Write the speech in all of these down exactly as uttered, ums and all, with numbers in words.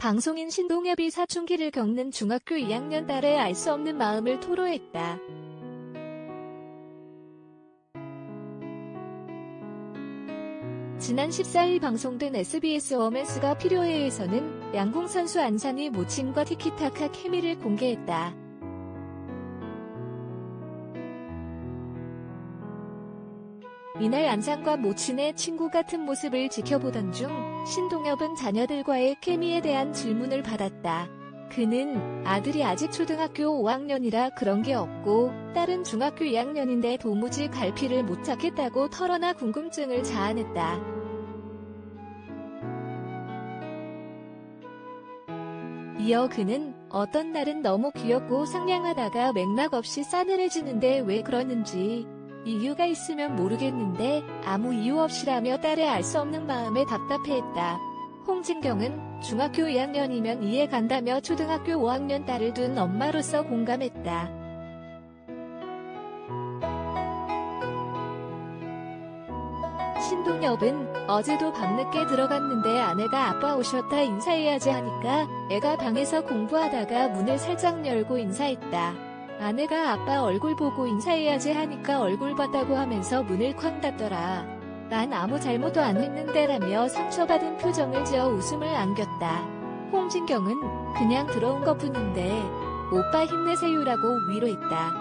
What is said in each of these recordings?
방송인 신동엽이 사춘기를 겪는 중학교 이 학년 딸의 알 수 없는 마음을 토로했다. 지난 십사일 방송된 에스비에스 워맨스가 필요해에서는 양궁 선수 안산이 모친과 티키타카 케미를 공개했다. 이날 안산과 모친의 친구 같은 모습을 지켜보던 중 신동엽은 자녀들과의 케미에 대한 질문을 받았다. 그는 아들이 아직 초등학교 오 학년이라 그런 게 없고 딸은 중학교 이 학년인데 도무지 갈피를 못 잡겠다고 털어놔 궁금증을 자아냈다. 이어 그는 어떤 날은 너무 귀엽고 상냥하다가 맥락 없이 싸늘해지는데 왜 그러는지 이유가 있으면 모르겠는데 아무 이유 없이라며 딸의 알 수 없는 마음에 답답해했다. 홍진경은 중학교 이 학년이면 이해 간다며 초등학교 오 학년 딸을 둔 엄마로서 공감했다. 신동엽은 어제도 밤늦게 들어갔는데 아내가 아빠 오셨다 인사해야지 하니까 애가 방에서 공부하다가 문을 살짝 열고 인사했다. 아내가 아빠 얼굴 보고 인사해야지 하니까 얼굴 봤다고 하면서 문을 쾅 닫더라. 난 아무 잘못도 안 했는데라며 상처받은 표정을 지어 웃음을 안겼다. 홍진경은 그냥 들어온 것뿐인데 오빠 힘내세요라고 위로했다.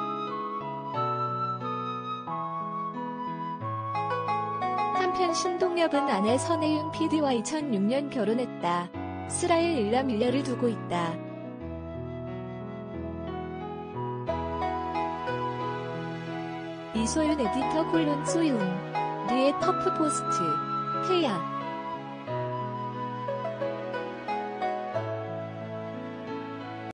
한편 신동엽은 아내 선혜윤 피디와 이천육 년 결혼했다. 슬아의 일남일녀를 두고 있다. 이소윤 에디터 콜론 소윤 류의 퍼프포스트 케이아